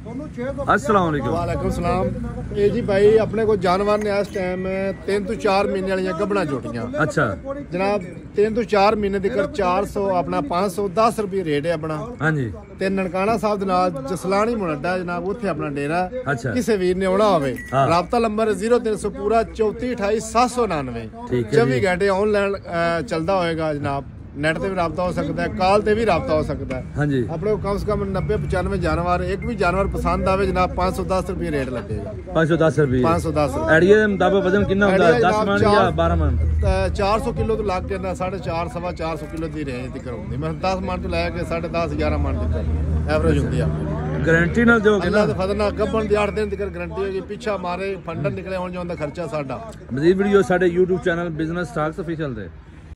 अस्सलाम वालेकुम। वालेकुम सलाम। ये जी भाई अपने को जानवर ने इस टाइम 3 तो 4 महीने वाली गबड़ा झोटियां। अच्छा जनाब 3 तो 4 महीने तक 400 अपना 510 रुपये रेट है अपना। हाँ जी। ते ननकाना साहब दे नाल जसलानी मुनड्डा जनाब उत्थे अपना डेरा। अच्छा। किसी वीर ने आना होवे हाँ। राबता नंबर 0300 पूरा 34 28 799। ठीक है 24 घंटे ऑनलाइन चलता होएगा जनाब। नेट ते भी राबता हो सकता है, कॉल ते भी राबता हो सकता है। हाँ जी। अपने को कम से कम 90 95 जानवर एक भी जानवर पसंद आवे जनाब 510 रुपये रेट लगेगा। 510 रुपये 510 एडिया दे मुताबिक वजन कितना होता है? 10 मन या 12 मन? 400 किलो तो लग के 450 सवा 400 किलो की रेंज तक होंगी। मैं 10 मन तो लैके 10.5 11 मन तक एवरेज होती है। गारंटी नाल दोगे ना? फदना गब्बन दी 8 दिन तक गारंटी होगी। पीछा मारे फंडन निकले होने जो खर्चा साडा। मजीद वीडियो साडे YouTube channel business stocks official दे